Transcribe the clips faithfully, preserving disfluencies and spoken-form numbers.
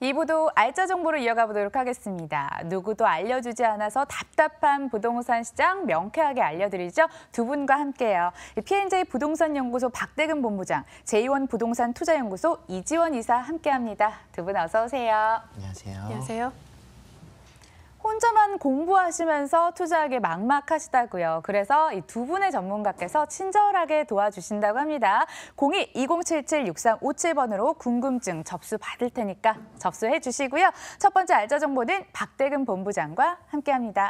이 부도 알짜 정보로 이어가 보도록 하겠습니다. 누구도 알려주지 않아서 답답한 부동산 시장 명쾌하게 알려드리죠. 두 분과 함께해요. 피엔제이 부동산 연구소 박대근 본부장, 제이원 부동산 투자연구소 이지원 이사 함께합니다. 두 분 어서 오세요. 안녕하세요. 안녕하세요. 혼자만 공부하시면서 투자하기 막막하시다고요. 그래서 이 두 분의 전문가께서 친절하게 도와주신다고 합니다. 공이 이공칠칠 육삼오칠 번으로 궁금증 접수 받을 테니까 접수해 주시고요. 첫 번째 알짜 정보는 박대근 본부장과 함께합니다.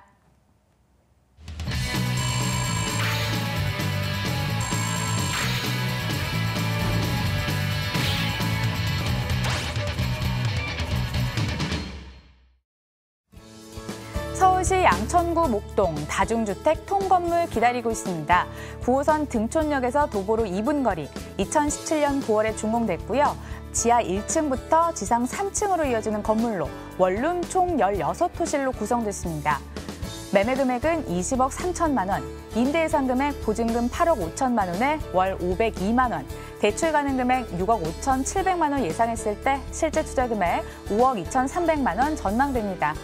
서울시 양천구 목동 다중주택 통건물 기다리고 있습니다. 구 호선 등촌역에서 도보로 이 분 거리, 이천십칠 년 구월에 준공됐고요. 지하 일 층부터 지상 삼 층으로 이어지는 건물로 원룸 총 열여섯 호실로 구성됐습니다. 매매 금액은 이십억 삼천만 원, 임대 예상 금액 보증금 팔억 오천만 원에 월 오백이만 원, 대출 가능 금액 육억 오천칠백만 원 예상했을 때 실제 투자 금액 오억 이천삼백만 원 전망됩니다.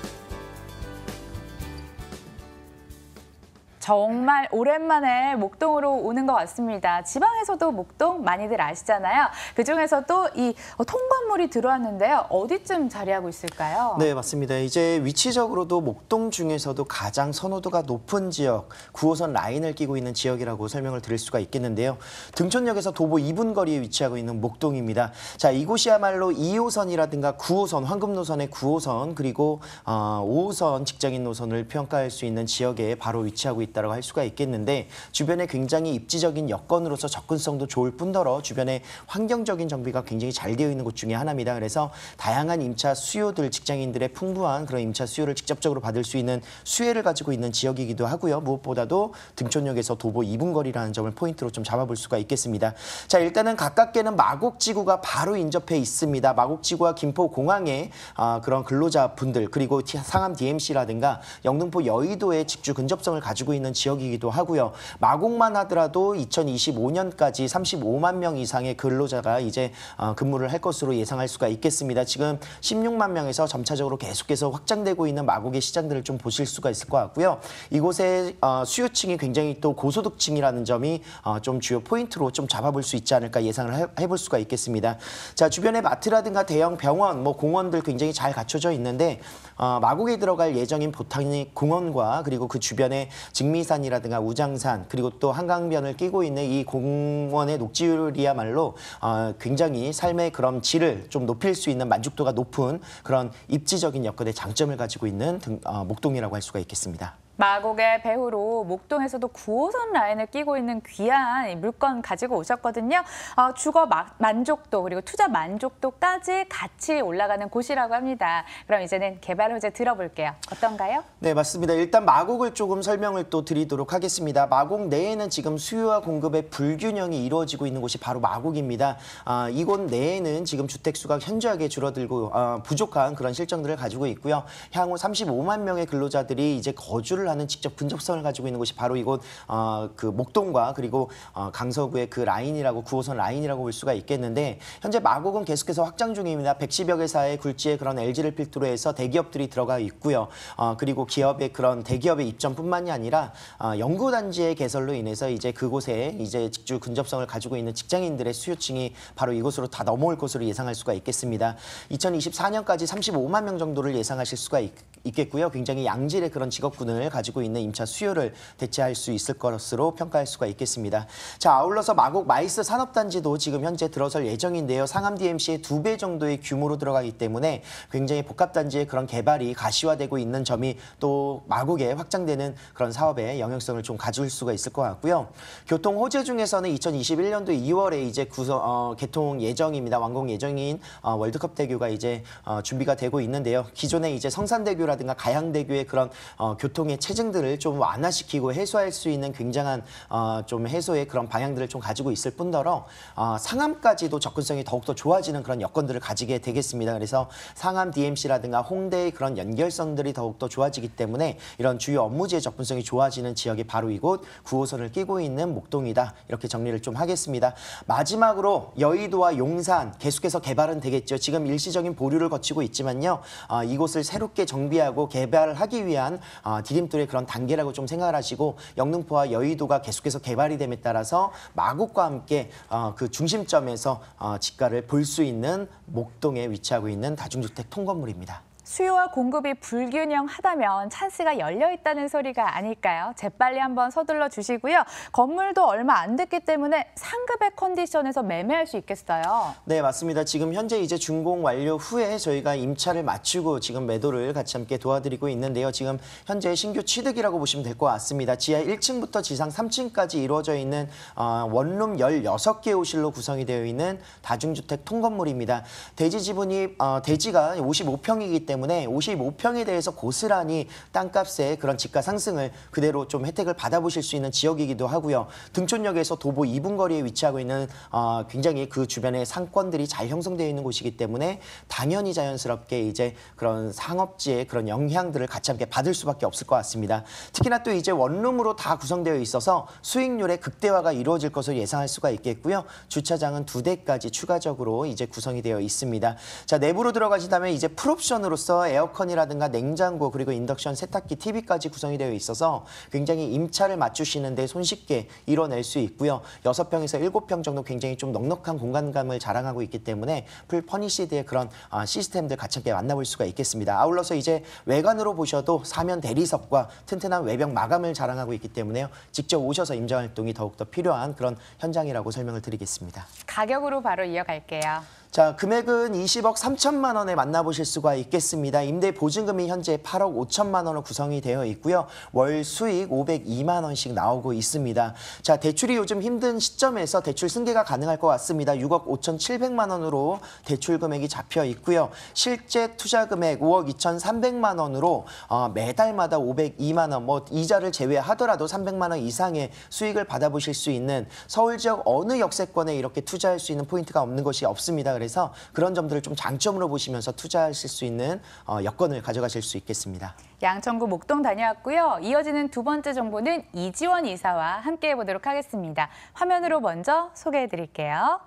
정말 오랜만에 목동으로 오는 것 같습니다. 지방에서도 목동 많이들 아시잖아요. 그중에서도 이 통건물이 들어왔는데요. 어디쯤 자리하고 있을까요? 네, 맞습니다. 이제 위치적으로도 목동 중에서도 가장 선호도가 높은 지역, 구 호선 라인을 끼고 있는 지역이라고 설명을 드릴 수가 있겠는데요. 등촌역에서 도보 이 분 거리에 위치하고 있는 목동입니다. 자, 이곳이야말로 이 호선이라든가 구 호선, 황금 노선의 구 호선, 그리고 어, 오 호선 직장인 노선을 평가할 수 있는 지역에 바로 위치하고 있다. 라고 할 수가 있겠는데, 주변에 굉장히 입지적인 여건으로서 접근성도 좋을 뿐더러 주변에 환경적인 정비가 굉장히 잘 되어 있는 곳 중에 하나입니다. 그래서 다양한 임차 수요들, 직장인들의 풍부한 그런 임차 수요를 직접적으로 받을 수 있는 수혜를 가지고 있는 지역이기도 하고요. 무엇보다도 등촌역에서 도보 이 분 거리라는 점을 포인트로 좀 잡아볼 수가 있겠습니다. 자, 일단은 가깝게는 마곡지구가 바로 인접해 있습니다. 마곡지구와 김포공항의 아, 그런 근로자분들, 그리고 상암 디엠씨라든가 영등포 여의도의 직주 근접성을 가지고 있는 지역이기도 하고요. 마곡만 하더라도 이천이십오 년까지 삼십오만 명 이상의 근로자가 이제 근무를 할 것으로 예상할 수가 있겠습니다. 지금 십육만 명에서 점차적으로 계속해서 확장되고 있는 마곡의 시장들을 좀 보실 수가 있을 것 같고요. 이곳의 수요층이 굉장히 또 고소득층이라는 점이 좀 주요 포인트로 좀 잡아볼 수 있지 않을까 예상을 해볼 수가 있겠습니다. 자, 주변에 마트라든가 대형 병원, 뭐 공원들 굉장히 잘 갖춰져 있는데 마곡에 들어갈 예정인 보타닉 공원과 그리고 그 주변에 증미산이라든가 우장산, 그리고 또 한강변을 끼고 있는 이 공원의 녹지율이야말로 어, 굉장히 삶의 그런 질을 좀 높일 수 있는, 만족도가 높은 그런 입지적인 여건의 장점을 가지고 있는 등, 어, 목동이라고 할 수가 있겠습니다. 마곡의 배후로 목동에서도 구 호선 라인을 끼고 있는 귀한 물건 가지고 오셨거든요. 어, 주거 마, 만족도 그리고 투자 만족도까지 같이 올라가는 곳이라고 합니다. 그럼 이제는 개발 호재 들어볼게요. 어떤가요? 네, 맞습니다. 일단 마곡을 조금 설명을 또 드리도록 하겠습니다. 마곡 내에는 지금 수요와 공급의 불균형이 이루어지고 있는 곳이 바로 마곡입니다. 아, 이곳 내에는 지금 주택수가 현저하게 줄어들고 아, 부족한 그런 실정들을 가지고 있고요. 향후 삼십오만 명의 근로자들이 이제 거주를 하는 직접 근접성을 가지고 있는 곳이 바로 이곳 어, 그 목동과 그리고 어, 강서구의 그 라인이라고, 구 호선 라인이라고 볼 수가 있겠는데, 현재 마곡은 계속해서 확장 중입니다. 백십여 개사의 굴지의 그런 엘지를 필두로 해서 대기업들이 들어가 있고요. 어, 그리고 기업의 그런 대기업의 입점뿐만이 아니라 어, 연구단지의 개설로 인해서 이제 그곳에 이제 직주 근접성을 가지고 있는 직장인들의 수요층이 바로 이곳으로 다 넘어올 것으로 예상할 수가 있겠습니다. 이천이십사 년까지 삼십오만 명 정도를 예상하실 수가 있, 있겠고요. 굉장히 양질의 그런 직업군을 가지고 있는 임차 수요를 대체할 수 있을 것으로 평가할 수가 있겠습니다. 자, 아울러서 마곡 마이스 산업단지도 지금 현재 들어설 예정인데요. 상암 디엠씨의 두 배 정도의 규모로 들어가기 때문에 굉장히 복합단지의 그런 개발이 가시화되고 있는 점이 또 마곡에 확장되는 그런 사업에 영향성을 좀 가질 수가 있을 것 같고요. 교통 호재 중에서는 이천이십일 년도 이월에 이제 구성, 어, 개통 예정입니다. 완공 예정인 어, 월드컵 대교가 이제 어, 준비가 되고 있는데요. 기존에 이제 성산대교라든가 가양대교의 그런 어, 교통의 체증들을 좀 완화시키고 해소할 수 있는 굉장한 어, 좀 해소의 그런 방향들을 좀 가지고 있을 뿐더러 어, 상암까지도 접근성이 더욱더 좋아지는 그런 여건들을 가지게 되겠습니다. 그래서 상암 디엠씨라든가 홍대의 그런 연결성들이 더욱더 좋아지기 때문에 이런 주요 업무지의 접근성이 좋아지는 지역이 바로 이곳 구 호선을 끼고 있는 목동이다. 이렇게 정리를 좀 하겠습니다. 마지막으로 여의도와 용산 계속해서 개발은 되겠죠. 지금 일시적인 보류를 거치고 있지만요. 어, 이곳을 새롭게 정비하고 개발을 하기 위한 어, 디딤돌의 그런 단계라고 좀 생각을 하시고 영등포와 여의도가 계속해서 개발이 됨에 따라서 마곡과 함께 어, 그 중심점에서 어, 집가를 볼 수 있는 목동에 위치하고 있는 다중주택 통건물입니다. 수요와 공급이 불균형하다면 찬스가 열려 있다는 소리가 아닐까요? 재빨리 한번 서둘러 주시고요. 건물도 얼마 안 됐기 때문에 상급의 컨디션에서 매매할 수 있겠어요. 네, 맞습니다. 지금 현재 이제 준공 완료 후에 저희가 임차를 맞추고 지금 매도를 같이 함께 도와드리고 있는데요. 지금 현재 신규 취득이라고 보시면 될 것 같습니다. 지하 일 층부터 지상 삼 층까지 이루어져 있는 어, 원룸 열여섯 개 호실로 구성이 되어 있는 다중주택 통건물입니다. 대지 지분이 어, 대지가 오십오 평이기 때문에 때문에 오십오 평에 대해서 고스란히 땅값의 그런 집가 상승을 그대로 좀 혜택을 받아보실 수 있는 지역이기도 하고요. 등촌역에서 도보 이 분 거리에 위치하고 있는 어, 굉장히 그 주변에 상권들이 잘 형성되어 있는 곳이기 때문에 당연히 자연스럽게 이제 그런 상업지의 그런 영향들을 같이 함께 받을 수밖에 없을 것 같습니다. 특히나 또 이제 원룸으로 다 구성되어 있어서 수익률의 극대화가 이루어질 것을 예상할 수가 있겠고요. 주차장은 두 대까지 추가적으로 이제 구성이 되어 있습니다. 자, 내부로 들어가시다면 이제 풀옵션으로서 에어컨이라든가 냉장고 그리고 인덕션, 세탁기, 티비까지 구성이 되어 있어서 굉장히 임차를 맞추시는데 손쉽게 이뤄낼 수 있고요. 여섯 평에서 일곱 평 정도 굉장히 좀 넉넉한 공간감을 자랑하고 있기 때문에 풀 퍼니시드의 그런 시스템들 같이 함께 만나볼 수가 있겠습니다. 아울러서 이제 외관으로 보셔도 사면 대리석과 튼튼한 외벽 마감을 자랑하고 있기 때문에요. 직접 오셔서 임장 활동이 더욱더 필요한 그런 현장이라고 설명을 드리겠습니다. 가격으로 바로 이어갈게요. 자, 금액은 이십억 삼천만 원에 만나보실 수가 있겠습니다. 임대 보증금이 현재 팔억 오천만 원으로 구성이 되어 있고요. 월 수익 오백이만 원씩 나오고 있습니다. 자, 대출이 요즘 힘든 시점에서 대출 승계가 가능할 것 같습니다. 육억 오천칠백만 원으로 대출 금액이 잡혀 있고요. 실제 투자 금액 오억 이천삼백만 원으로 어, 매달마다 오백이만 원, 뭐 이자를 제외하더라도 삼백만 원 이상의 수익을 받아보실 수 있는 서울 지역 어느 역세권에 이렇게 투자할 수 있는 포인트가 없는 것이 없습니다. 그래서 그런 점들을 좀 장점으로 보시면서 투자하실 수 있는 어, 여건을 가져가실 수 있겠습니다. 양천구 목동 다녀왔고요. 이어지는 두 번째 정보는 이지원 이사와 함께 해보도록 하겠습니다. 화면으로 먼저 소개해드릴게요.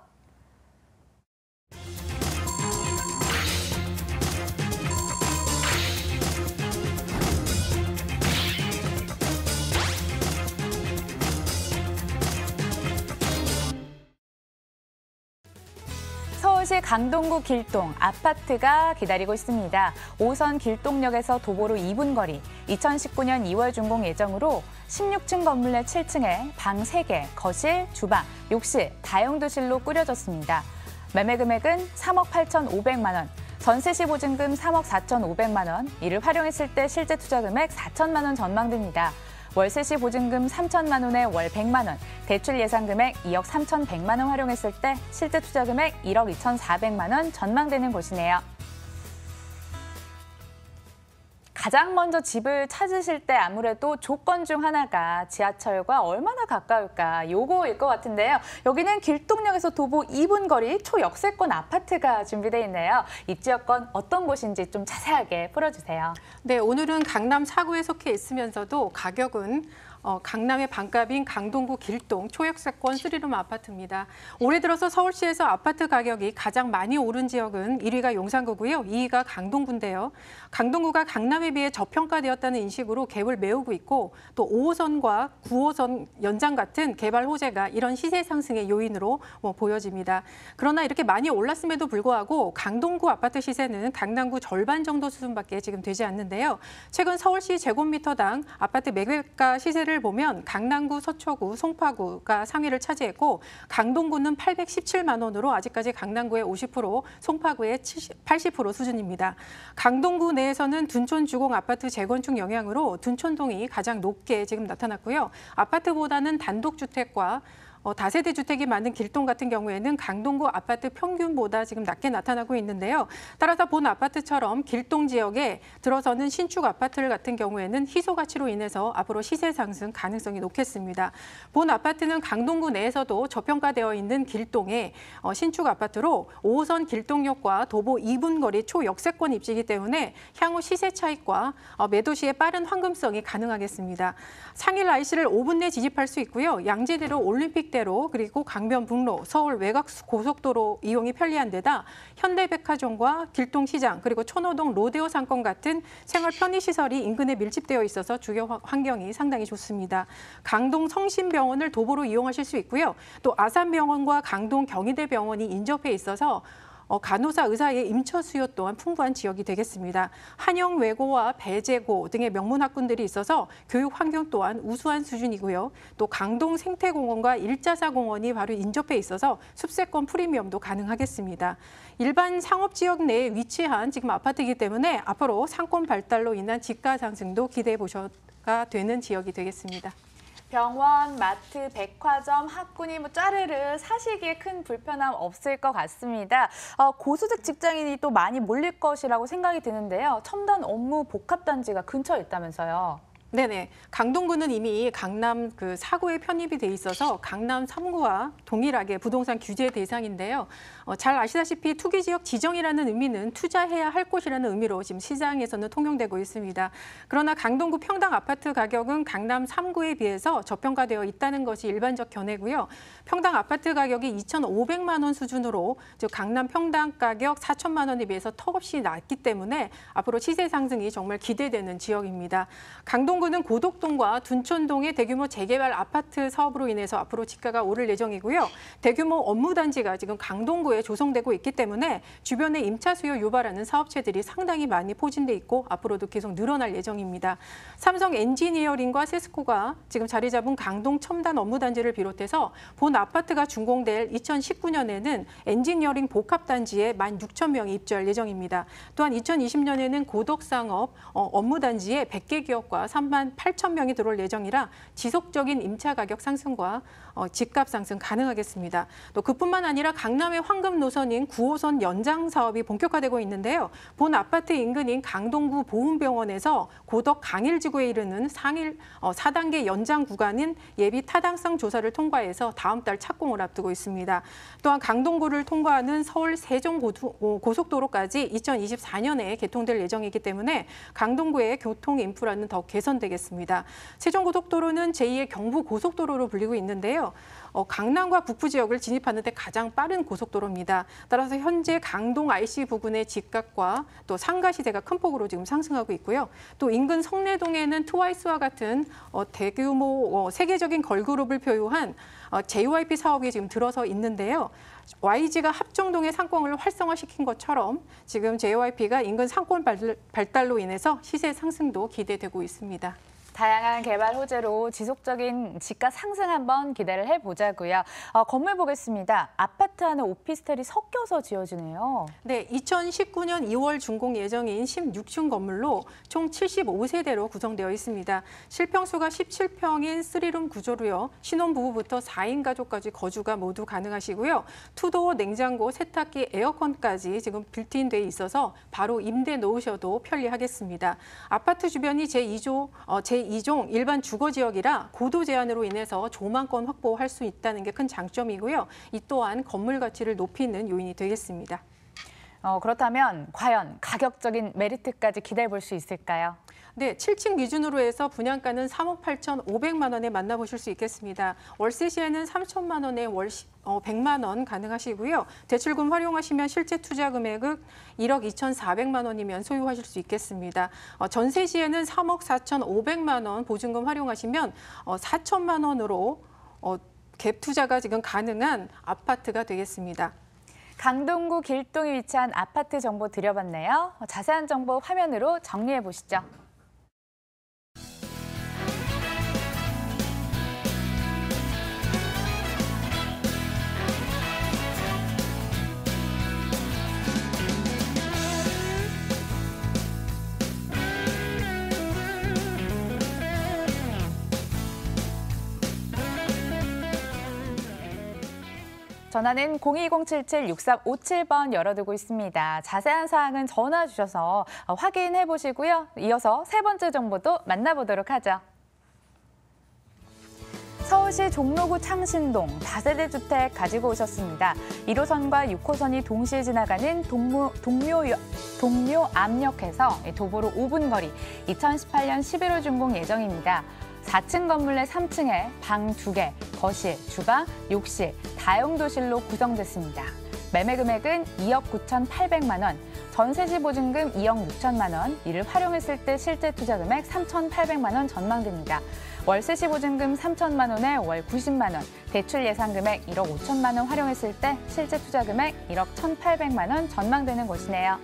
서울시 강동구 길동 아파트가 기다리고 있습니다. 오선 길동역에서 도보로 이 분 거리, 이천십구 년 이월 준공 예정으로 십육 층 건물 내 칠 층에 방 세 개, 거실, 주방, 욕실, 다용도실로 꾸려졌습니다. 매매 금액은 삼억 팔천오백만 원, 전세 시 보증금 삼억 사천오백만 원, 이를 활용했을 때 실제 투자 금액 사천만 원 전망됩니다. 월세 시 보증금 삼천만 원에 월 백만 원, 대출 예상 금액 이억 삼천백만 원 활용했을 때 실제 투자 금액 일억 이천사백만 원 전망되는 곳이네요. 가장 먼저 집을 찾으실 때 아무래도 조건 중 하나가 지하철과 얼마나 가까울까 요거일 것 같은데요. 여기는 길동역에서 도보 이 분 거리 초역세권 아파트가 준비되어 있네요. 입지여건 어떤 곳인지 좀 자세하게 풀어주세요. 네, 오늘은 강남 사 구에 속해 있으면서도 가격은 어, 강남의 반값인 강동구 길동 초역세권 쓰리룸 아파트입니다. 올해 들어서 서울시에서 아파트 가격이 가장 많이 오른 지역은 일 위가 용산구고요. 이 위가 강동구인데요. 강동구가 강남에 비해 저평가되었다는 인식으로 갭을 메우고 있고 또 오 호선과 구 호선 연장 같은 개발 호재가 이런 시세 상승의 요인으로 뭐 보여집니다. 그러나 이렇게 많이 올랐음에도 불구하고 강동구 아파트 시세는 강남구 절반 정도 수준밖에 지금 되지 않는데요. 최근 서울시 제곱미터당 아파트 매매가 시세를 보면 강남구, 서초구, 송파구가 상위를 차지했고 강동구는 팔백십칠만 원으로 아직까지 강남구의 오십 퍼센트, 송파구의 팔십 퍼센트 수준입니다. 강동구 내에서는 둔촌 주공 아파트 재건축 영향으로 둔촌동이 가장 높게 지금 나타났고요. 아파트보다는 단독주택과 어, 다세대 주택이 많은 길동 같은 경우에는 강동구 아파트 평균보다 지금 낮게 나타나고 있는데요. 따라서 본 아파트처럼 길동 지역에 들어서는 신축 아파트를 같은 경우에는 희소 가치로 인해서 앞으로 시세 상승 가능성이 높겠습니다. 본 아파트는 강동구 내에서도 저평가되어 있는 길동의 어, 신축 아파트로 오 호선 길동역과 도보 이 분 거리 초역세권 입지이기 때문에 향후 시세 차익과 어, 매도 시의 빠른 환급성이 가능하겠습니다. 상일 아이씨를 오 분 내 지집할 수 있고요. 양재대로 올림픽대로 그리고 강변북로, 서울 외곽 고속도로 이용이 편리한 데다 현대백화점과 길동시장 그리고 천호동 로데오 상권 같은 생활 편의시설이 인근에 밀집되어 있어서 주요 환경이 상당히 좋습니다. 강동 성심병원을 도보로 이용하실 수 있고요. 또 아산병원과 강동 경희대병원이 인접해 있어서 어, 간호사, 의사의 임처 수요 또한 풍부한 지역이 되겠습니다. 한영외고와 배재고 등의 명문 학군들이 있어서 교육 환경 또한 우수한 수준이고요. 또 강동 생태공원과 일자사공원이 바로 인접해 있어서 숲세권 프리미엄도 가능하겠습니다. 일반 상업지역 내에 위치한 지금 아파트이기 때문에 앞으로 상권 발달로 인한 집가 상승도 기대해 보셔가 되는 지역이 되겠습니다. 병원, 마트, 백화점, 학군이 뭐 짜르르 사시기에 큰 불편함 없을 것 같습니다. 어, 고소득 직장인이 또 많이 몰릴 것이라고 생각이 드는데요. 첨단 업무 복합단지가 근처에 있다면서요. 네네. 강동구는 이미 강남 그 사 구에 편입이 돼 있어서 강남 삼 구와 동일하게 부동산 규제 대상인데요. 어, 잘 아시다시피 투기지역 지정이라는 의미는 투자해야 할 곳이라는 의미로 지금 시장에서는 통용되고 있습니다. 그러나 강동구 평당 아파트 가격은 강남 삼 구에 비해서 저평가되어 있다는 것이 일반적 견해고요. 평당 아파트 가격이 이천오백만 원 수준으로 즉 강남 평당 가격 사천만 원에 비해서 턱없이 낮기 때문에 앞으로 시세 상승이 정말 기대되는 지역입니다. 강동 구는 고덕동과 둔촌동의 대규모 재개발 아파트 사업으로 인해서 앞으로 집가가 오를 예정이고요. 대규모 업무단지가 지금 강동구에 조성되고 있기 때문에 주변에 임차 수요 유발하는 사업체들이 상당히 많이 포진돼 있고 앞으로도 계속 늘어날 예정입니다. 삼성 엔지니어링과 세스코가 지금 자리 잡은 강동 첨단 업무단지를 비롯해서 본 아파트가 준공될 이천십구 년에는 엔지니어링 복합단지에 만 육천 명이 입주할 예정입니다. 또한 이천이십 년에는 고덕상업 업무단지에 백 개 기업과 삼만 팔천 명이 들어올 예정이라 지속적인 임차 가격 상승과 어, 집값 상승 가능하겠습니다. 또 그뿐만 아니라 강남의 황금 노선인 구 호선 연장 사업이 본격화되고 있는데요. 본 아파트 인근인 강동구 보훈병원에서 고덕 강일지구에 이르는 상일 어, 사 단계 연장 구간인 예비 타당성 조사를 통과해서 다음 달 착공을 앞두고 있습니다. 또한 강동구를 통과하는 서울 세종 고속도로까지 이천이십사 년에 개통될 예정이기 때문에 강동구의 교통 인프라는 더 개선되겠습니다. 세종고속도로는 제이의 경부고속도로로 불리고 있는데요. 어, 강남과 북부 지역을 진입하는 데 가장 빠른 고속도로입니다. 따라서 현재 강동 아이씨 부근의 집값과 또 상가 시세가 큰 폭으로 지금 상승하고 있고요. 또 인근 성내동에는 트와이스와 같은 어, 대규모 어, 세계적인 걸그룹을 표유한 어, 제이와이피 사업이 지금 들어서 있는데요. 와이지가 합정동의 상권을 활성화시킨 것처럼 지금 제이와이피가 인근 상권 발달로 인해서 시세 상승도 기대되고 있습니다. 다양한 개발 호재로 지속적인 집가 상승 한번 기대를 해보자고요. 어, 건물 보겠습니다. 아파트 안에 오피스텔이 섞여서 지어지네요. 네, 이천십구 년 이월 준공 예정인 십육 층 건물로 총 칠십오 세대로 구성되어 있습니다. 실평수가 십칠 평인 쓰리룸 구조로요. 신혼부부부터 사 인 가족까지 거주가 모두 가능하시고요. 투도어, 냉장고, 세탁기, 에어컨까지 지금 빌트인 돼 있어서 바로 임대 놓으셔도 편리하겠습니다. 아파트 주변이 제이 조, 어, 제이 종 일반 주거 지역이라 고도 제한으로 인해서 조망권 확보할 수 있다는 게 큰 장점이고요. 이 또한 건물 가치를 높이는 요인이 되겠습니다. 어, 그렇다면 과연 가격적인 메리트까지 기대해 볼 수 있을까요? 네, 칠 층 기준으로 해서 분양가는 삼억 팔천오백만 원에 만나보실 수 있겠습니다. 월세 시에는 삼천만 원에 월 어, 백만 원 가능하시고요. 대출금 활용하시면 실제 투자 금액은 일억 이천사백만 원이면 소유하실 수 있겠습니다. 어, 전세 시에는 삼억 사천오백만 원 보증금 활용하시면 어, 사천만 원으로 어, 갭 투자가 지금 가능한 아파트가 되겠습니다. 강동구 길동에 위치한 아파트 정보 드려봤네요. 자세한 정보 화면으로 정리해 보시죠. 전화는 공이공칠칠 육삼오칠 번 열어두고 있습니다. 자세한 사항은 전화 주셔서 확인해 보시고요. 이어서 세 번째 정보도 만나보도록 하죠. 서울시 종로구 창신동 다세대 주택 가지고 오셨습니다. 일 호선과 육 호선이 동시에 지나가는 동묘, 동묘, 동묘암역에서 도보로 오 분 거리, 이천십팔 년 십일 월 준공 예정입니다. 사 층 건물 내 삼 층에 방 두 개, 거실, 주방, 욕실, 다용도실로 구성됐습니다. 매매 금액은 이억 구천팔백만 원, 전세 시 보증금 이억 육천만 원, 이를 활용했을 때 실제 투자 금액 삼천팔백만 원 전망됩니다. 월세 시 보증금 삼천만 원에 월 구십만 원, 대출 예상 금액 일억 오천만 원 활용했을 때 실제 투자 금액 일억 천팔백만 원 전망되는 곳이네요.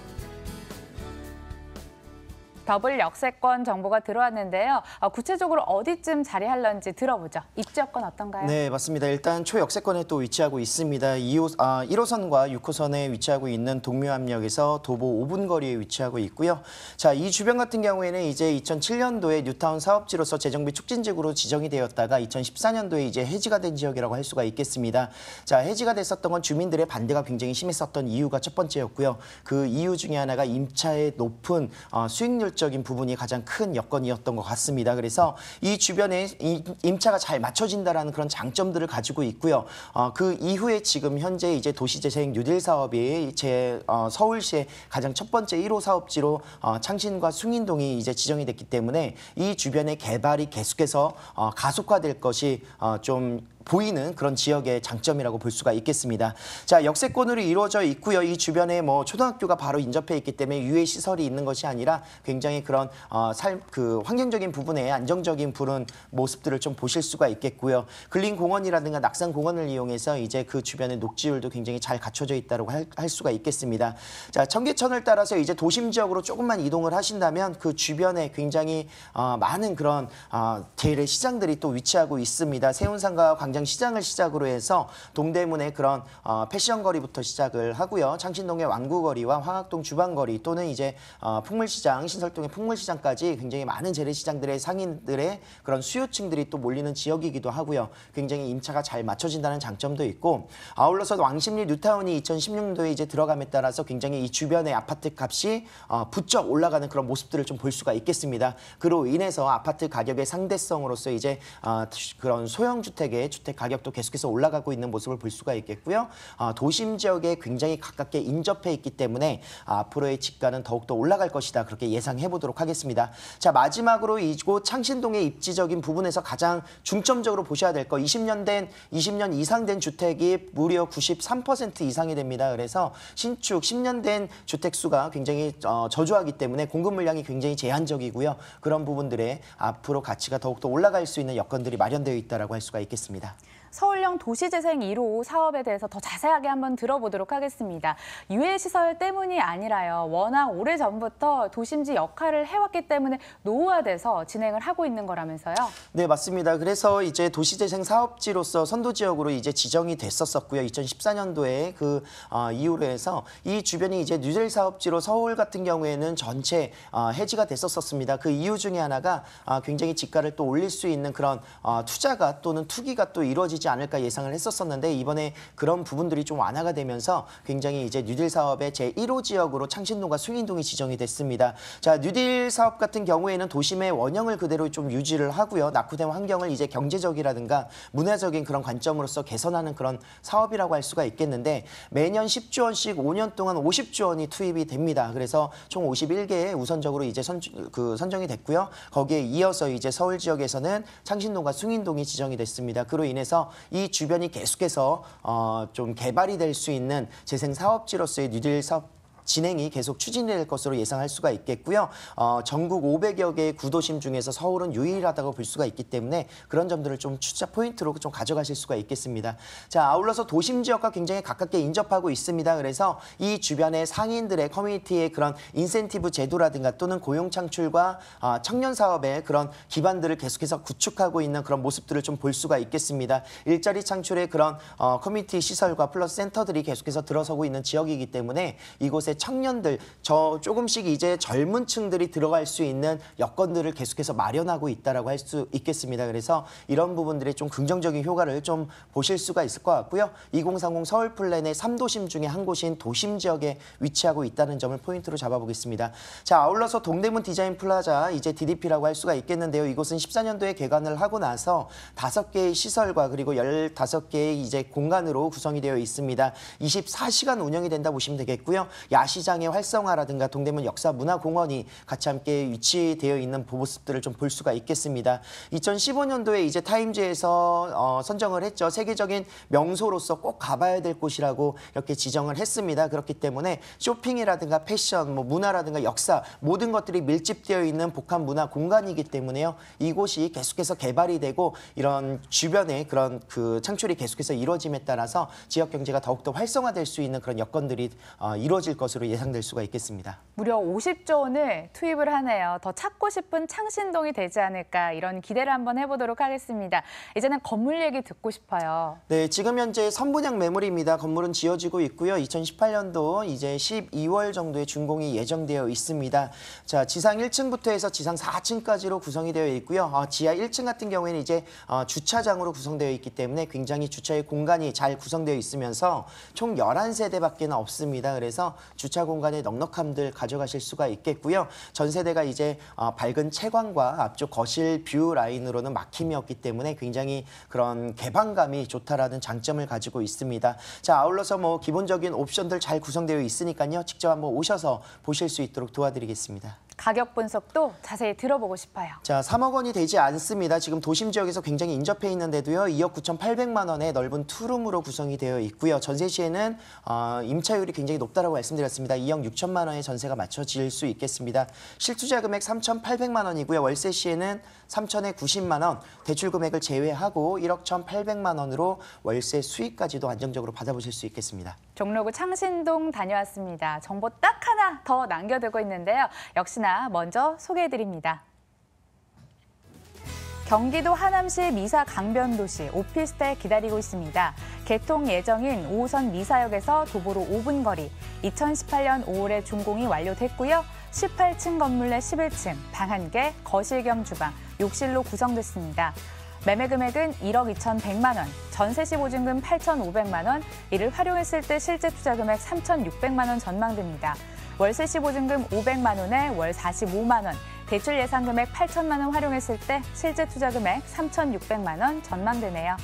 더블 역세권 정보가 들어왔는데요. 어, 구체적으로 어디쯤 자리할런지 들어보죠. 입지 여건 어떤가요? 네, 맞습니다. 일단 초역세권에 또 위치하고 있습니다. 이 호, 아, 일 호선과 육 호선에 위치하고 있는 동묘암역에서 도보 오 분 거리에 위치하고 있고요. 자, 이 주변 같은 경우에는 이제 이천칠 년도에 뉴타운 사업지로서 재정비 촉진지구로 지정이 되었다가 이천십사 년도에 이제 해지가 된 지역이라고 할 수가 있겠습니다. 자, 해지가 됐었던 건 주민들의 반대가 굉장히 심했었던 이유가 첫 번째였고요. 그 이유 중에 하나가 임차의 높은 어, 수익률 적인 부분이 가장 큰 여건이었던 것 같습니다. 그래서 이 주변에 임차가 잘 맞춰진다라는 그런 장점들을 가지고 있고요. 어, 그 이후에 지금 현재 이제 도시재생 뉴딜 사업이 제 어, 서울시의 가장 첫 번째 일 호 사업지로 어, 창신과 숭인동이 이제 지정이 됐기 때문에 이 주변의 개발이 계속해서 어, 가속화될 것이 어, 좀 보이는 그런 지역의 장점이라고 볼 수가 있겠습니다. 자, 역세권으로 이루어져 있고요. 이 주변에 뭐 초등학교가 바로 인접해 있기 때문에 유해 시설이 있는 것이 아니라 굉장히 그런 어, 살, 그 환경적인 부분에 안정적인 부른 모습들을 좀 보실 수가 있겠고요. 근린 공원이라든가 낙산 공원을 이용해서 이제 그 주변의 녹지율도 굉장히 잘 갖춰져 있다고 할, 할 수가 있겠습니다. 자, 청계천을 따라서 이제 도심 지역으로 조금만 이동을 하신다면 그 주변에 굉장히 어, 많은 그런 어, 재래 시장들이 또 위치하고 있습니다. 세운상과 광 시장을 시작으로 해서 동대문의 그런 어, 패션거리부터 시작을 하고요. 창신동의 왕구거리와 황학동 주방거리 또는 이제 어, 풍물시장, 신설동의 풍물시장까지 굉장히 많은 재래시장들의 상인들의 그런 수요층들이 또 몰리는 지역이기도 하고요. 굉장히 임차가 잘 맞춰진다는 장점도 있고 아울러서 왕십리 뉴타운이 이천십육 년도에 이제 들어감에 따라서 굉장히 이 주변의 아파트 값이 어, 부쩍 올라가는 그런 모습들을 좀 볼 수가 있겠습니다. 그로 인해서 아파트 가격의 상대성으로서 이제 어, 그런 소형 주택의 주택 가격도 계속해서 올라가고 있는 모습을 볼 수가 있겠고요. 어, 도심 지역에 굉장히 가깝게 인접해 있기 때문에 아, 앞으로의 집가는 더욱더 올라갈 것이다. 그렇게 예상해 보도록 하겠습니다. 자, 마지막으로 이곳 창신동의 입지적인 부분에서 가장 중점적으로 보셔야 될 거 이십 년 된, 이십 년 이상 된 주택이 무려 구십삼 퍼센트 이상이 됩니다. 그래서 신축 십 년 된 주택 수가 굉장히 어, 저조하기 때문에 공급 물량이 굉장히 제한적이고요. 그런 부분들에 앞으로 가치가 더욱더 올라갈 수 있는 여건들이 마련되어 있다고 할 수가 있겠습니다. 서울형 도시재생 일 호 사업에 대해서 더 자세하게 한번 들어보도록 하겠습니다. 유해시설 때문이 아니라요. 워낙 오래전부터 도심지 역할을 해왔기 때문에 노후화돼서 진행을 하고 있는 거라면서요? 네, 맞습니다. 그래서 이제 도시재생 사업지로서 선도지역으로 이제 지정이 됐었었고요. 이천십사 년도에 그 어, 이후로 해서 이 주변이 이제 뉴딜 사업지로 서울 같은 경우에는 전체 어, 해지가 됐었었습니다. 그 이유 중에 하나가 어, 굉장히 지가를 또 올릴 수 있는 그런 어, 투자가 또는 투기가 또 이루어지지 않을까 예상을 했었었는데 이번에 그런 부분들이 좀 완화가 되면서 굉장히 이제 뉴딜 사업의 제일 호 지역으로 창신동과 숭인동이 지정이 됐습니다. 자, 뉴딜 사업 같은 경우에는 도심의 원형을 그대로 좀 유지를 하고요. 낙후된 환경을 이제 경제적이라든가 문화적인 그런 관점으로서 개선하는 그런 사업이라고 할 수가 있겠는데 매년 십조 원씩 오 년 동안 오십조 원이 투입이 됩니다. 그래서 총 오십일 개의 우선적으로 이제 선, 그 선정이 됐고요. 거기에 이어서 이제 서울 지역에서는 창신동과 숭인동이 지정이 됐습니다. 그로 인해서 이 주변이 계속해서 어, 좀 개발이 될 수 있는 재생 사업지로서의 뉴딜 사업 진행이 계속 추진될 것으로 예상할 수가 있겠고요. 어, 전국 오백여 개의 구도심 중에서 서울은 유일하다고 볼 수가 있기 때문에 그런 점들을 좀 투자 포인트로 좀 가져가실 수가 있겠습니다. 자, 아울러서 도심 지역과 굉장히 가깝게 인접하고 있습니다. 그래서 이 주변의 상인들의 커뮤니티의 그런 인센티브 제도라든가 또는 고용 창출과 어, 청년 사업의 그런 기반들을 계속해서 구축하고 있는 그런 모습들을 좀 볼 수가 있겠습니다. 일자리 창출의 그런 어, 커뮤니티 시설과 플러스 센터들이 계속해서 들어서고 있는 지역이기 때문에 이곳에 세 청년들, 저 조금씩 이제 젊은 층들이 들어갈 수 있는 여건들을 계속해서 마련하고 있다라고 할 수 있겠습니다. 그래서 이런 부분들이 좀 긍정적인 효과를 좀 보실 수가 있을 것 같고요. 이공삼공 서울 플랜의 삼 도심 중에 한 곳인 도심 지역에 위치하고 있다는 점을 포인트로 잡아보겠습니다. 자, 아울러서 동대문 디자인 플라자, 이제 디디피라고 할 수가 있겠는데요. 이곳은 십사 년도에 개관을 하고 나서 다섯 개의 시설과 그리고 열다섯 개의 이제 공간으로 구성이 되어 있습니다. 이십사 시간 운영이 된다 보시면 되겠고요. 야시장의 활성화라든가 동대문 역사문화공원이 같이 함께 위치되어 있는 모습들을 좀 볼 수가 있겠습니다. 이천십오 년도에 이제 타임즈에서 어, 선정을 했죠. 세계적인 명소로서 꼭 가봐야 될 곳이라고 이렇게 지정을 했습니다. 그렇기 때문에 쇼핑이라든가 패션, 뭐 문화라든가 역사 모든 것들이 밀집되어 있는 복합 문화 공간이기 때문에요. 이곳이 계속해서 개발이 되고 이런 주변에 그런 그 창출이 계속해서 이루어짐에 따라서 지역 경제가 더욱더 활성화될 수 있는 그런 여건들이 어, 이루어질 것으로 예상될 수가 있겠습니다. 무려 오십조 원을 투입을 하네요. 더 찾고 싶은 창신동이 되지 않을까 이런 기대를 한번 해보도록 하겠습니다. 이제는 건물 얘기 듣고 싶어요. 네, 지금 현재 선분양 매물입니다. 건물은 지어지고 있고요. 이천십팔 년도 이제 십이월 정도에 준공이 예정되어 있습니다. 자, 지상 일 층부터 해서 지상 사 층까지로 구성이 되어 있고요. 어, 지하 일 층 같은 경우에는 이제 어, 주차장으로 구성되어 있기 때문에 굉장히 주차의 공간이 잘 구성되어 있으면서 총 열한 세대밖에 없습니다. 그래서 주차 공간의 넉넉함들 가져가실 수가 있겠고요. 전 세대가 이제 어, 밝은 채광과 앞쪽 거실 뷰 라인으로는 막힘이 없기 때문에 굉장히 그런 개방감이 좋다라는 장점을 가지고 있습니다. 자, 아울러서 뭐 기본적인 옵션들 잘 구성되어 있으니까요. 직접 한번 오셔서 보실 수 있도록 도와드리겠습니다. 가격 분석도 자세히 들어보고 싶어요. 자, 삼억 원이 되지 않습니다. 지금 도심 지역에서 굉장히 인접해 있는데도요. 이억 구천팔백만 원의 넓은 투룸으로 구성이 되어 있고요. 전세 시에는 어, 임차율이 굉장히 높다라고 말씀드렸습니다. 이억 육천만 원의 전세가 맞춰질 수 있겠습니다. 실투자 금액 삼천팔백만 원이고요. 월세 시에는 삼천에 구십만 원, 대출 금액을 제외하고 일억 천팔백만 원으로 월세 수익까지도 안정적으로 받아보실 수 있겠습니다. 종로구 창신동 다녀왔습니다. 정보 딱 하나 더 남겨두고 있는데요. 역시나 먼저 소개해드립니다. 경기도 하남시 미사 강변도시 오피스텔 기다리고 있습니다. 개통 예정인 오 호선 미사역에서 도보로 오 분 거리, 이천십팔 년 오월에 준공이 완료됐고요. 십팔 층 건물 내 십일 층, 방 한 개, 거실 겸 주방, 욕실로 구성됐습니다. 매매 금액은 일억 이천백만 원, 전세 시 보증금 팔천오백만 원, 이를 활용했을 때 실제 투자 금액 삼천육백만 원 전망됩니다. 월세 시 보증금 오백만 원에 월 사십오만 원, 대출 예상 금액 팔천만 원 활용했을 때 실제 투자 금액 삼천육백만 원 전망되네요.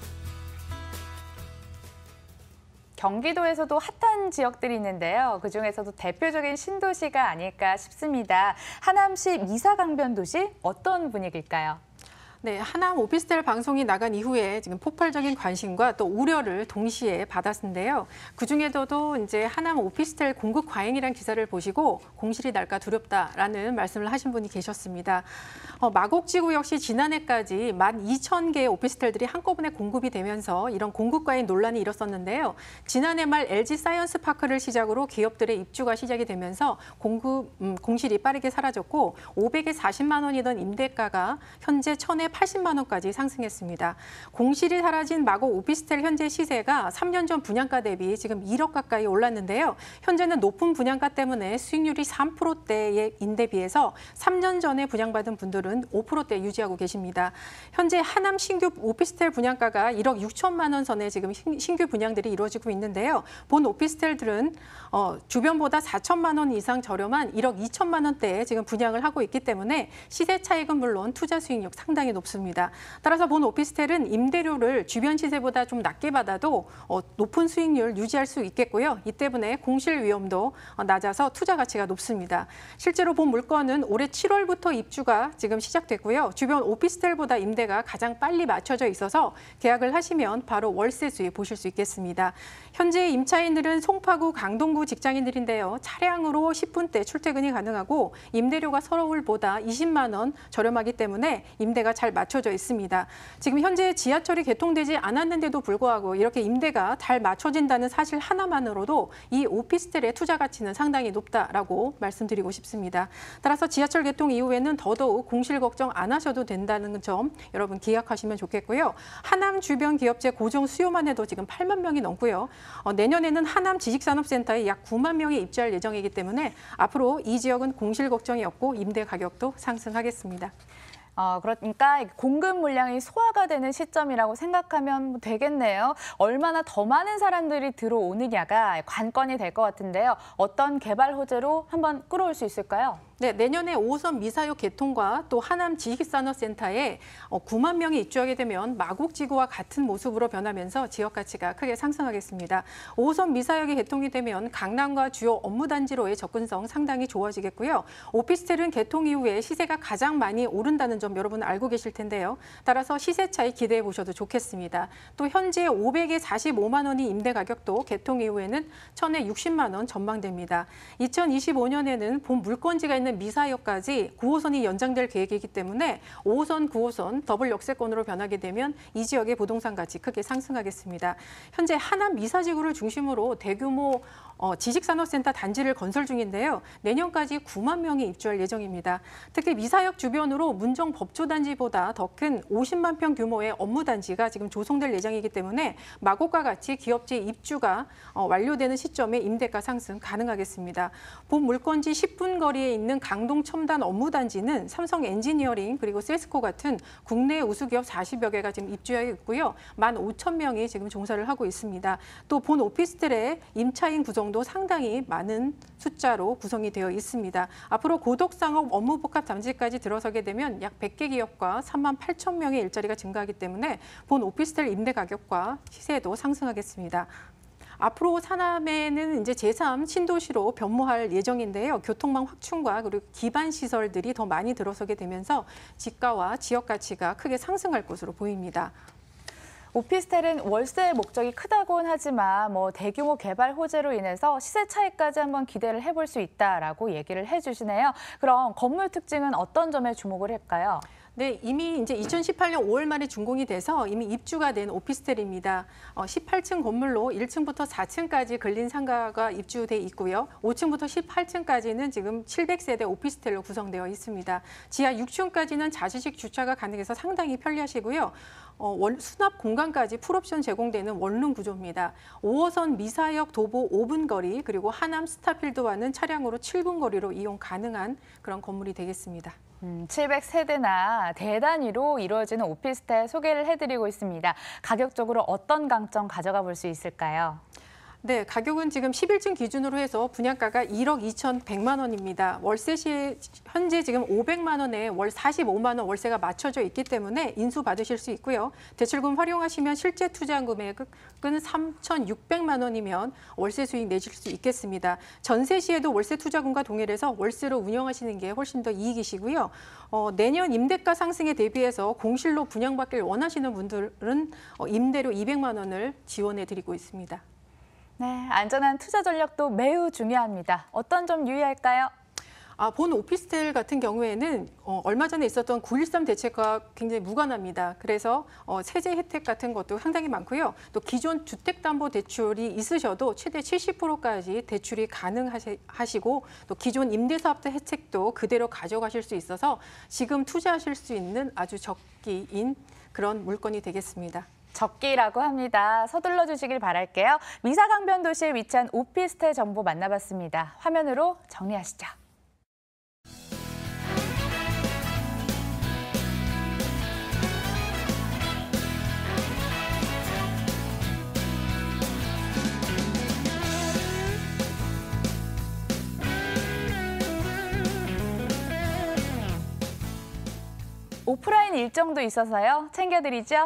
경기도에서도 핫한 지역들이 있는데요. 그중에서도 대표적인 신도시가 아닐까 싶습니다. 하남시 미사강변도시 어떤 분위기일까요? 네, 하남 오피스텔 방송이 나간 이후에 지금 폭발적인 관심과 또 우려를 동시에 받았는데요. 그중에서도 이제 하남 오피스텔 공급 과잉이라는 기사를 보시고 공실이 날까 두렵다라는 말씀을 하신 분이 계셨습니다. 어, 마곡지구 역시 지난해까지 만 이천 개의 오피스텔들이 한꺼번에 공급이 되면서 이런 공급 과잉 논란이 일었었는데요. 지난해 말 엘지 사이언스파크를 시작으로 기업들의 입주가 시작이 되면서 공급 음, 공실이 빠르게 사라졌고 오백에 사십만 원이던 임대가가 현재 천에 팔십만 원까지 상승했습니다. 공실이 사라진 마곡 오피스텔 현재 시세가 삼 년 전 분양가 대비 지금 일억 가까이 올랐는데요. 현재는 높은 분양가 때문에 수익률이 삼 퍼센트대의 인대 비해서 삼 년 전에 분양받은 분들은 오 퍼센트대 유지하고 계십니다. 현재 하남 신규 오피스텔 분양가가 일억 육천만 원 선에 지금 신규 분양들이 이루어지고 있는데요. 본 오피스텔들은 어, 주변보다 사천만 원 이상 저렴한 일억 이천만 원대에 지금 분양을 하고 있기 때문에 시세 차익은 물론 투자 수익률 상당히 높습니다. 따라서 본 오피스텔은 임대료를 주변 시세보다 좀 낮게 받아도 어, 높은 수익률 유지할 수 있겠고요. 이 때문에 공실 위험도 어, 낮아서 투자 가치가 높습니다. 실제로 본 물건은 올해 칠월부터 입주가 지금 시작됐고요. 주변 오피스텔보다 임대가 가장 빨리 맞춰져 있어서 계약을 하시면 바로 월세 수익 보실 수 있겠습니다. 현재 임차인들은 송파구, 강동구 직장인들인데요. 차량으로 십 분대 출퇴근이 가능하고 임대료가 서울보다 이십만 원 저렴하기 때문에 임대가 잘 맞춰져 있습니다. 지금 현재 지하철이 개통되지 않았는데도 불구하고 이렇게 임대가 잘 맞춰진다는 사실 하나만으로도 이 오피스텔의 투자 가치는 상당히 높다라고 말씀드리고 싶습니다. 따라서 지하철 개통 이후에는 더더욱 공실 걱정 안 하셔도 된다는 점 여러분 기억하시면 좋겠고요. 하남 주변 기업체 고정 수요만 해도 지금 팔만 명이 넘고요. 어, 내년에는 하남 지식산업센터에 약 구만 명이 입주할 예정이기 때문에 앞으로 이 지역은 공실 걱정이 없고 임대 가격도 상승하겠습니다. 어, 그러니까 공급 물량이 소화가 되는 시점이라고 생각하면 되겠네요. 얼마나 더 많은 사람들이 들어오느냐가 관건이 될 것 같은데요. 어떤 개발 호재로 한번 끌어올 수 있을까요? 네, 내년에 오 호선 미사역 개통과 또 하남 지식산업센터에 구만 명이 입주하게 되면 마곡지구와 같은 모습으로 변하면서 지역 가치가 크게 상승하겠습니다. 오 호선 미사역이 개통이 되면 강남과 주요 업무단지로의 접근성 상당히 좋아지겠고요. 오피스텔은 개통 이후에 시세가 가장 많이 오른다는 점 여러분 알고 계실 텐데요. 따라서 시세 차이 기대해 보셔도 좋겠습니다. 또 현재 오백에 사십오만 원이 임대 가격도 개통 이후에는 천에 육십만 원 전망됩니다. 이천이십오 년에는 본 물건지가 있는 미사역까지 구 호선이 연장될 계획이기 때문에 오 호선, 구 호선 더블 역세권으로 변하게 되면 이 지역의 부동산 가치 크게 상승하겠습니다. 현재 하남 미사지구를 중심으로 대규모 어, 지식산업센터 단지를 건설 중인데요. 내년까지 구만 명이 입주할 예정입니다. 특히 미사역 주변으로 문정 법조단지보다 더 큰 오십만 평 규모의 업무단지가 지금 조성될 예정이기 때문에 마곡과 같이 기업체 입주가 어, 완료되는 시점에 임대가 상승 가능하겠습니다. 본 물건지 십 분 거리에 있는 강동 첨단 업무단지는 삼성 엔지니어링 그리고 세스코 같은 국내 우수기업 사십여 개가 지금 입주해 있고요. 만 오천 명이 지금 종사를 하고 있습니다. 또 본 오피스텔의 임차인 구성도 상당히 많은 숫자로 구성이 되어 있습니다. 앞으로 고덕상업 업무복합 단지까지 들어서게 되면 약 백 개 기업과 삼만 팔천 명의 일자리가 증가하기 때문에 본 오피스텔 임대 가격과 시세도 상승하겠습니다. 앞으로 사남에는 이제 제삼 신도시로 변모할 예정인데요. 교통망 확충과 그리고 기반 시설들이 더 많이 들어서게 되면서 지가와 지역 가치가 크게 상승할 것으로 보입니다. 오피스텔은 월세 목적이 크다고는 하지만 뭐 대규모 개발 호재로 인해서 시세 차이까지 한번 기대를 해볼 수 있다라고 얘기를 해주시네요. 그럼 건물 특징은 어떤 점에 주목을 할까요? 네, 이미 이제 이천십팔 년 오월 말에 준공이 돼서 이미 입주가 된 오피스텔입니다. 어, 십팔 층 건물로 일 층부터 사 층까지 근린 상가가 입주돼 있고요. 오 층부터 십팔 층까지는 지금 칠백 세대 오피스텔로 구성되어 있습니다. 지하 육 층까지는 자주식 주차가 가능해서 상당히 편리하시고요. 어, 원, 수납 공간까지 풀옵션 제공되는 원룸 구조입니다. 오 호선 미사역 도보 오 분 거리 그리고 하남 스타필드와는 차량으로 칠 분 거리로 이용 가능한 그런 건물이 되겠습니다. 음, 칠백 세대나 대단위로 이루어지는 오피스텔 소개를 해드리고 있습니다. 가격적으로 어떤 강점 가져가 볼 수 있을까요? 네, 가격은 지금 십일 층 기준으로 해서 분양가가 일억 이천백만 원입니다. 월세 시 현재 지금 오백만 원에 월 사십오만 원 월세가 맞춰져 있기 때문에 인수 받으실 수 있고요. 대출금 활용하시면 실제 투자한 금액은 삼천육백만 원이면 월세 수익 내실 수 있겠습니다. 전세 시에도 월세 투자금과 동일해서 월세로 운영하시는 게 훨씬 더 이익이시고요. 어, 내년 임대가 상승에 대비해서 공실로 분양받길 원하시는 분들은 어, 임대료 이백만 원을 지원해 드리고 있습니다. 네, 안전한 투자 전략도 매우 중요합니다. 어떤 점 유의할까요? 아, 본 오피스텔 같은 경우에는 어, 얼마 전에 있었던 구일삼 대책과 굉장히 무관합니다. 그래서 어, 세제 혜택 같은 것도 상당히 많고요. 또 기존 주택담보대출이 있으셔도 최대 칠십 퍼센트까지 대출이 가능하시고 또 기존 임대사업자 혜택도 그대로 가져가실 수 있어서 지금 투자하실 수 있는 아주 적기인 그런 물건이 되겠습니다. 적기라고 합니다. 서둘러 주시길 바랄게요. 미사강변도시에 위치한 오피스텔 정보 만나봤습니다. 화면으로 정리하시죠. 오프라인 일정도 있어서요. 챙겨드리죠.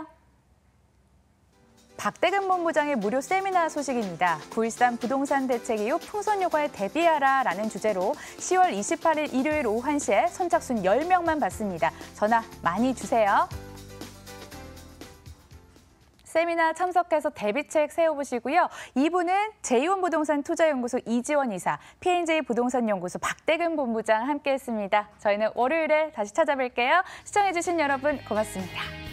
박대근 본부장의 무료 세미나 소식입니다. 구일삼 부동산 대책 이후 풍선 효과에 대비하라라는 주제로 시월 이십팔일 일요일 오후 한 시에 선착순 열 명만 받습니다. 전화 많이 주세요. 세미나 참석해서 대비책 세워보시고요. 이 부는 제이원 부동산 투자연구소 이지원 이사, 피엔제이 부동산 연구소 박대근 본부장 함께했습니다. 저희는 월요일에 다시 찾아뵐게요. 시청해주신 여러분 고맙습니다.